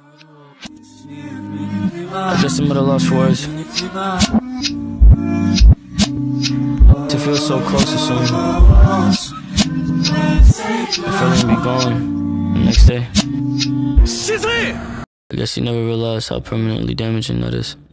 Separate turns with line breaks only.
I guess I'm at a loss for words. To feel so close to someone, the feeling be gone the next day. I guess you never realize how permanently damaging that is.